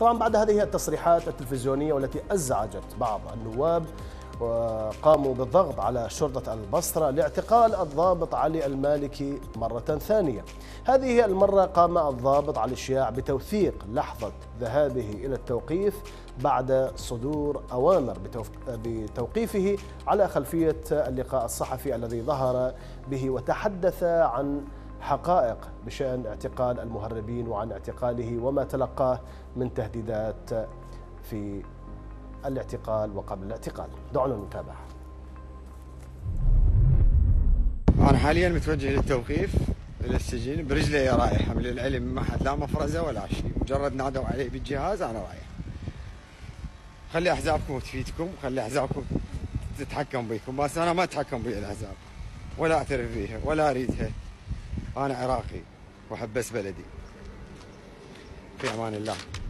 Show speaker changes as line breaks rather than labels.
طبعا بعد هذه التصريحات التلفزيونية والتي أزعجت بعض النواب، وقاموا بالضغط على شرطة البصرة لاعتقال الضابط علي المالكي مرة ثانية. هذه المرة قام الضابط علي الشياع بتوثيق لحظة ذهابه إلى التوقيف بعد صدور أوامر بتوقيفه على خلفية اللقاء الصحفي الذي ظهر به، وتحدث عن حقائق بشأن اعتقال المهربين وعن اعتقاله وما تلقاه من تهديدات في الاعتقال وقبل الاعتقال. دعونا نتابع.
أنا حاليا متوجه للتوقيف إلى السجن برجلي رايحة، من العلم ما حد لا مفرزة ولا شيء، مجرد نادوا علي بالجهاز أنا رايح. خلي أحزابكم تفيدكم، خلي أحزابكم تتحكم بيكم، بس أنا ما أتحكم بي الأحزاب ولا أعترف بيها ولا أريدها. أنا عراقي وأحب بس بلدي. في أمان الله.